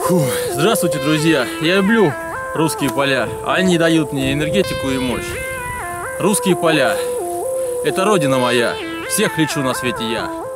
Здравствуйте, друзья! Я люблю русские поля. Они дают мне энергетику и мощь. Русские поля – это родина моя. Всех лечу на свете я.